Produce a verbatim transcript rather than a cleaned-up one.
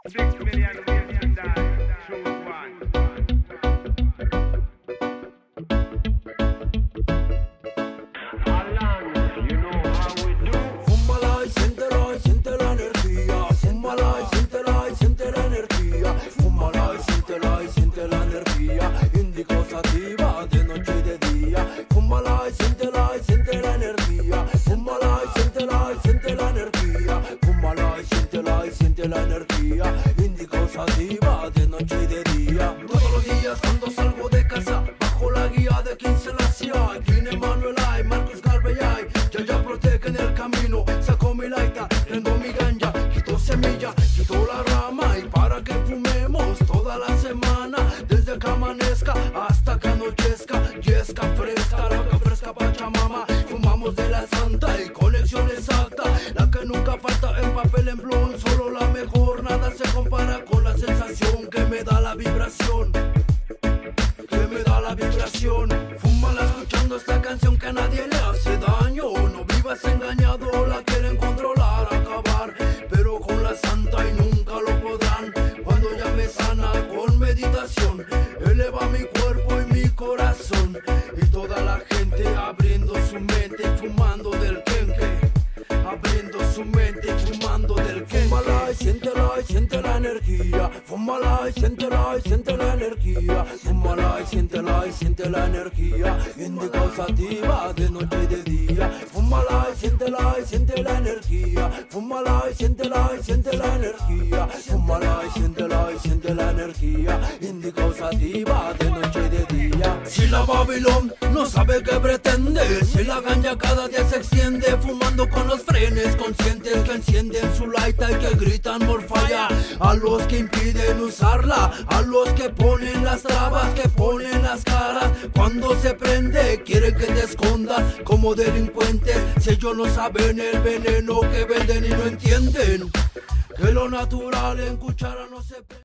Six million ways to die. Choose one. Alan, you know how we do. Fúmala y siéntela y siente la energía. Fúmala y siéntela y siente la energía. Fúmala y siéntela y siente la energía. Índico sativa de noche y de día. Fúmala y siéntela y siente la energía. Fúmala y siéntela y siente la energía. Fúmala y siéntela y siente la energía. Índico sativa de noche y de día. Todos los días cuando salgo de casa, bajo la guía de quien se la hacía. Quien Emanuel hay, Marcos Garvey hay. Ya ya protege en el camino. Saco mi laita, prendo mi ganja. Quito semilla, quito la rama. Y para que fumemos toda la semana. Desde que amanezca hasta que anochezca. Yesca fresca, la que fresca Pachamama. Fumamos de la santa y conexión exacta. La que nunca falta en papel en blon. Solo la mejor, nada se compara con la sensación que me da la vibración. Que me da la vibración. Fúmala escuchando esta canción que a nadie le hace daño. No vivas engañado, la quieren controlar, acabar. Pero con la santa y nunca lo podrán. Cuando ya me sana con meditación, eleva mi cuerpo y mi corazón. Y toda la gente abriendo su mente y fumando del kenke. Abriendo su mente y fumando del kenke. Fúmala y siéntela y siente la energía. Fúmala y siéntela y siente la energía. Fúmala y siéntela y siente la energía. Índico sativa de noche y de día. Fúmala y siéntela y siente la energía. Fúmala y siéntela y siente la energía. Fúmala y siéntela y siente la energía. Índico sativa de noche y de día. Si la Babilón no sabe qué pretende, si la ganja cada día se extiende, fumando con los frenes conscientes que encienden su laita y que gritan morfalla. A los que impiden usarla, a los que ponen las trabas, que ponen las caras. Cuando se prende quieren que te escondas como delincuentes. Si ellos no saben el veneno que venden y no entienden que lo natural en cuchara no se prende.